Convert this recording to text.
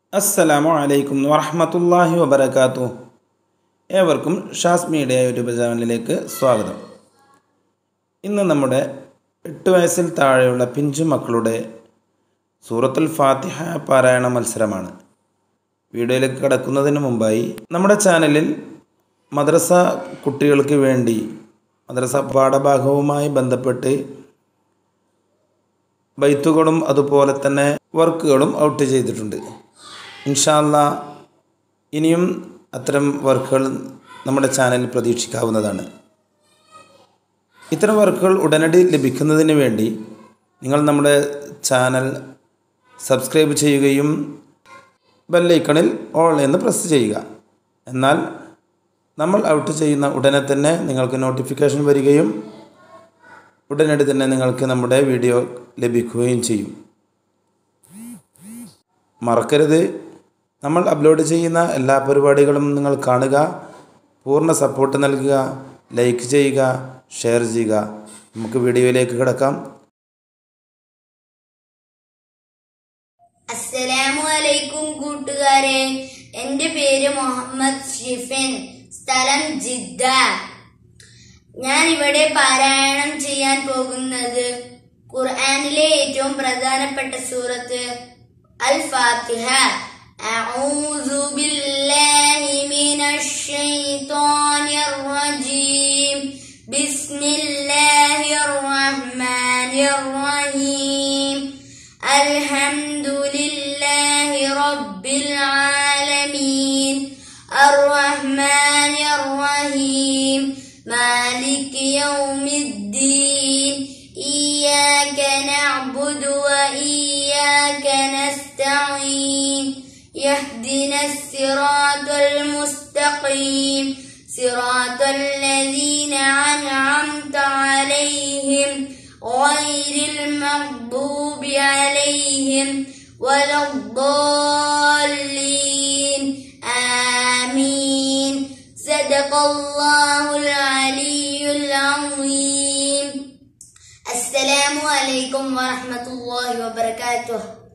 അസ്സലാമു അലൈക്കും വറഹ്മത്തുള്ളാഹി വബറകാതുഹു. ഏവർക്കും ഷാസ് മീഡിയ യൂട്യൂബ് ചാനലിലേക്ക് സ്വാഗതം. ഇന്ന് നമ്മുടെ 8 വയസ്സിൽ താഴെയുള്ള പിഞ്ചു മക്കളുടെ സൂറത്തുൽ ഫാത്തിഹ പാരായണ മത്സരമാണ്. വീഡിയോയിലേക്ക് കടക്കുന്നതിന് മുമ്പായി നമ്മുടെ ചാനലിൽ മദ്രസ കുട്ടികൾക്ക് വേണ്ടി മദ്രസ പാഠഭാഗവുമായി ബന്ധപ്പെട്ട് ബൈത്തുകളും അതുപോലെ തന്നെ വർക്കുകളും ഔട്ട് ചെയ്തിട്ടുണ്ട്. ഇൻഷാ അല്ലാഹ് ഇനിയും അത്തരം വർക്കുകൾ നമ്മുടെ ചാനലിൽ പ്രതീക്ഷിക്കാവുന്നതാണ്. ഇത്തരം വർക്കുകൾ ഉടനടി ലഭിക്കുന്നതിന് വേണ്ടി നിങ്ങൾ നമ്മുടെ ചാനൽ സബ്സ്ക്രൈബ് ചെയ്യുകയും ബെല്ലൈക്കണിൽ ഓൾ എന്ന് പ്രസ് ചെയ്യുക. എന്നാൽ നമ്മൾ ഔട്ട് ചെയ്യുന്ന ഉടനെ തന്നെ നിങ്ങൾക്ക് നോട്ടിഫിക്കേഷൻ വരികയും ഉടനടി തന്നെ നിങ്ങൾക്ക് നമ്മുടെ വീഡിയോ ലഭിക്കുകയും ചെയ്യും. മറക്കരുത്, നമ്മൾ അപ്ലോഡ് ചെയ്യുന്ന എല്ലാ പരിപാടികളും നിങ്ങൾ കാണുക, പൂർണ്ണ സപ്പോർട്ട് നൽകുക, ലൈക്ക് ചെയ്യുക, ഷെയർ ചെയ്യുക. നമുക്ക് വീഡിയോയിലേക്ക് കിടക്കാം. അസ്സലാമു അലൈക്കും കൂട്ടുകാരെ, എൻ്റെ പേര് മുഹമ്മദ് ഷിഫിൻ, സ്ഥലം ജിദ്ദ. ഞാൻ ഇവിടെ പാരായണം ചെയ്യാൻ പോകുന്നത് ഖുർആനിലെ ഏറ്റവും പ്രധാനപ്പെട്ട സൂറത്ത് അൽ ഫാത്തിഹ. അഊദു ബില്ലാഹി മിനശ് ശൈത്വാനിർ റജീം. ബിസ്മില്ലാഹിർ റഹ്മാനിർ റഹീം. അൽഹംദുലില്ലാഹി റബ്ബിൽ ആലമീൻ. അർറഹ്മാനിർ റഹീം. മാലിക് യൗമിദ്ദീൻ. ഇയ്യാക നഅ്ബുദു വ ഇയ്യാക നസ്തഈൻ. യഹ്ദിനസ് സിറാത്തൽ മുസ്തഖീം. സിറാത്തൽ ലദീന അൻഅംത അലൈഹിം ഗൈറിൽ മഗ്ദൂബി അലൈഹിം വലദ്ദാല്ലീൻ. ആമീൻ. സദഖല്ലാഹുൽ അലിയ്യുൽ അസീം. അസ്സലാമു അലൈക്കും വറഹ്മത്തുള്ളാഹി വബറകാതുഹു.